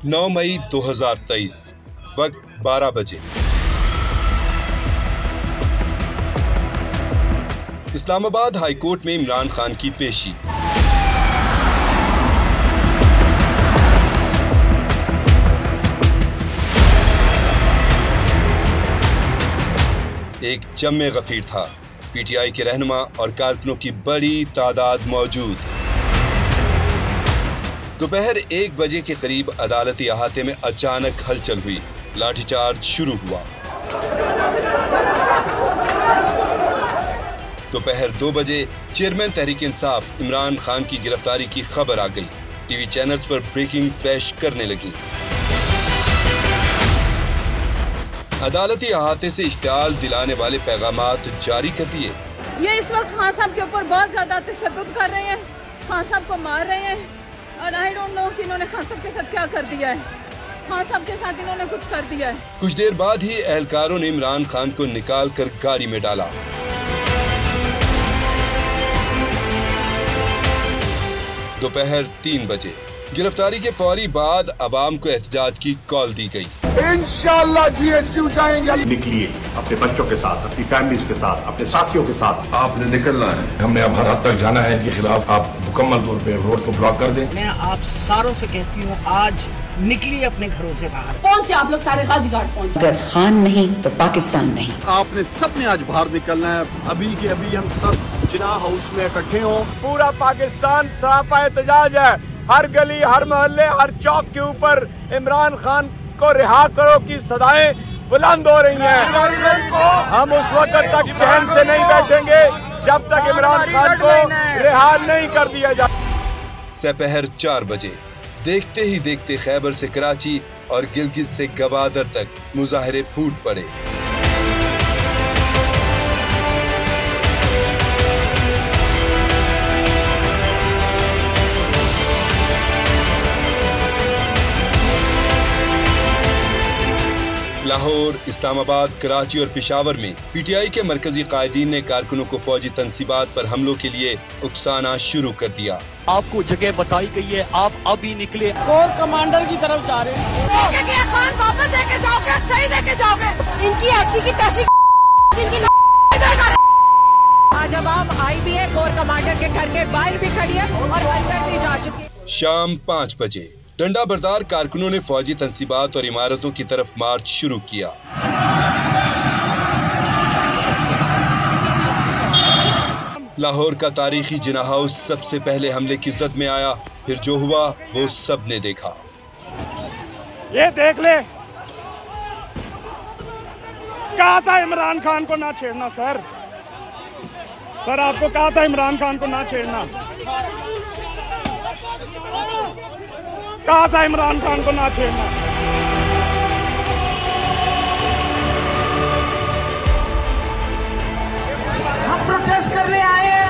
9 मई 2023, वक्त 12 बजे। Islamabad high court में इमरान खान की पेशी। एक जम्मे गफीर था। पीटीआई के रहनुमा और कारकुनों की बड़ी तादाद मौजूद। दोपहर 1 बजे के करीब अदालती अहाते में अचानक हलचल हुई। लाठीचार्ज शुरू हुआ। दोपहर 2 बजे चेयरमैन तहरीक इंसाफ इमरान खान की गिरफ्तारी की खबर आ गई। टीवी चैनल्स पर ब्रेकिंग फ्लैश करने लगी। अदालती अहाते से इश्तियाल दिलाने वाले पैगामात जारी कर दिए। ये इस वक्त खान साहब के ऊपर बहुत ज्यादा तशद्दुद कर रहे हैं, खान साहब को मार रहे हैं और आई डोंट नो कि इन्होंने खान साहब के साथ क्या कर दिया है। खान साहब के साथ इन्होंने कुछ कर दिया है। कुछ देर बाद ही एहलकारों ने इमरान खान को निकाल कर गाड़ी में डाला। दोपहर 3 बजे गिरफ्तारी के फौरी बाद अवाम को एहतजाज की कॉल दी गई। इंशाअल्लाह GHQ जाएंगे। निकलिए अपने बच्चों के साथ, अपनी फैमिलीज के साथ, अपने साथियों के साथ। आपने निकलना है। हमने अब हर हद तक जाना है। इनके खिलाफ आप मुकम्मल तौर पे रोड को ब्लॉक कर दें। मैं आप सारों से कहती हूँ, आज निकलिए अपने घरों से बाहर। पहुंचे आप लोग सारे गाजी घाट पहुंचे। अगर खान नहीं तो पाकिस्तान नहीं। आपने सबने आज बाहर निकलना है। अभी के अभी हम सब जिना हाउस में इकट्ठे हों। पूरा पाकिस्तान सरापा एहतजाज है। हर गली, हर मोहल्ले, हर चौक के ऊपर इमरान खान को रिहा करो की सदाएं बुलंद हो रही हैं। हम उस वक्त तक चैन से नहीं बैठेंगे जब तक इमरान खान को रिहा नहीं कर दिया जाए। दोपहर 4 बजे देखते ही देखते खैबर से कराची और गिलगित से गवादर तक मुजाहरे फूट पड़े। लाहौर, इस्लामाबाद, कराची और पेशावर में पीटीआई के मरकजी कायदीन ने कारकुनों को फौजी तंसीबात पर हमलों के लिए उकसाना शुरू कर दिया। आपको जगह बताई गई है, आप अभी निकले। कोर कमांडर की तरफ जा रहे हैं। खान वापस देके जाओगे, सही देके जाओगे। इनकी ऐसी की तैसी आज अब आप आई भी है, कोर कमांडर के घर के बाहर भी खड़ी है और अंदर भी जा चुकी है। शाम 5 बजे डंडा बरदार कारकुनों ने फौजी तंसीबात और इमारतों की तरफ मार्च शुरू किया। लाहौर का तारीखी जिना हाउस सबसे पहले हमले की जद में आया। फिर जो हुआ वो सब ने देखा। ये देख ले, कहा था इमरान खान को ना छेड़ना। सर आपको कहा था इमरान खान को ना छेड़ना। कहा था इमरान खान को ना छेड़ना। हम प्रोटेस्ट करने आए हैं।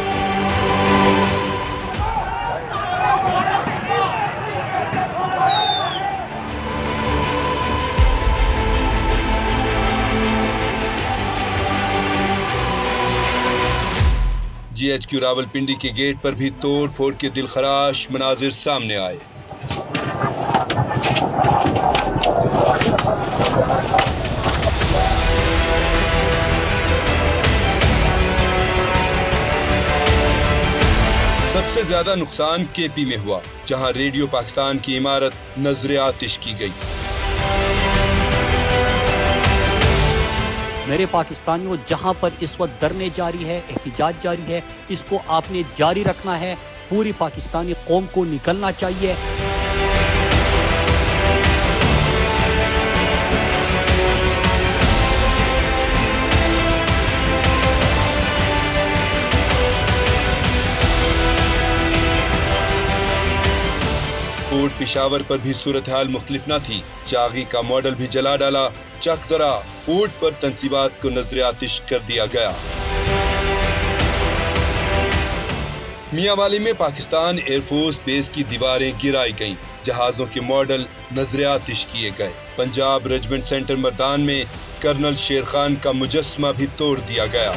GHQ रावलपिंडी के गेट पर भी तोड़ फोड़ के दिलखराश मनाजिर सामने आए। सबसे ज्यादा नुकसान केपी में हुआ, जहां रेडियो पाकिस्तान की इमारत नजरे आतिश की गई। मेरे पाकिस्तानियों, जहां पर इस वक्त धरने जारी है, एहतजाज जारी है, इसको आपने जारी रखना है। पूरी पाकिस्तानी कौम को निकलना चाहिए। कोट पेशावर पर भी सूरत हाल मुख्तलिफ न थी। चागी का मॉडल भी जला डाला। चकदरा पोर्ट पर तंसीबात को नजर आतिश कर दिया गया। मियांवाली में पाकिस्तान एयरफोर्स बेस की दीवारें गिराई गईं। जहाजों के मॉडल नजर आतिश किए गए। पंजाब रेजिमेंट सेंटर मैदान में कर्नल शेर खान का मुजस्समा भी तोड़ दिया गया।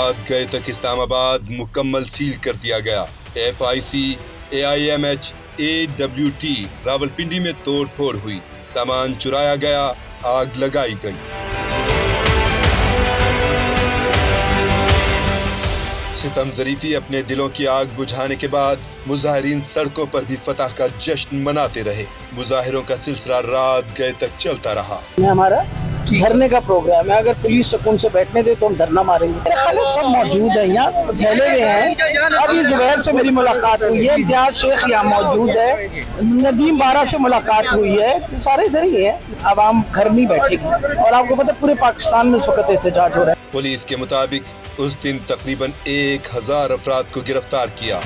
रात गए तक इस्लामाबाद मुकम्मल सील कर दिया गया। FIC, AIMH, AWT रावलपिंडी में तोड़ फोड़ हुई, सामान चुराया गया, आग लगाई गई। सितम ज़रीफ़ी अपने दिलों की आग बुझाने के बाद मुजाहिरीन सड़कों पर भी फतह का जश्न मनाते रहे। मुजाहिरों का सिलसिला रात गए तक चलता रहा। हमारा धरने का प्रोग्राम है, अगर पुलिस सुकून से बैठने दे तो हम धरना मारेंगे। मेरे ख्याल सब मौजूद है, यहाँ फैले हुए हैं। अभी जुबैर से मेरी मुलाकात हुई है, इम्तियाज शेख यहाँ मौजूद है, नदीम बारा से मुलाकात हुई है, तो सारे इधर ही है। अब हम घर नहीं बैठेगी और आपको पता पूरे पाकिस्तान में इस वक्त एहतजाज हो रहा है। पुलिस के मुताबिक उस दिन तकरीबन 1000 अफराद को गिरफ्तार किया।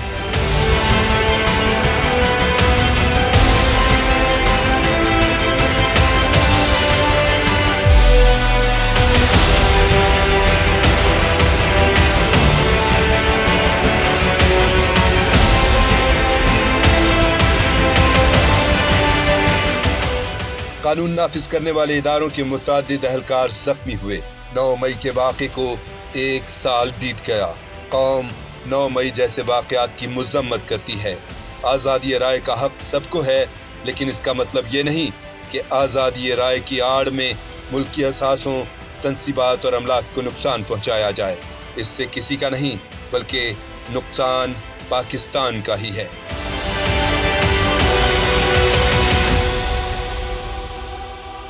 कानून नाफिज करने वाले इदारों के मुतादिद अहलकार जख्मी हुए। 9 मई के वाक़े को 1 साल बीत गया। कौम 9 मई जैसे वाक़यात की मज़म्मत करती है। आज़ादी राय का हक सबको है, लेकिन इसका मतलब ये नहीं कि आज़ादी राय की आड़ में मुल्क की असासों, तंसीबात और अमलाक को नुकसान पहुँचाया जाए। इससे किसी का नहीं बल्कि नुकसान पाकिस्तान का ही है।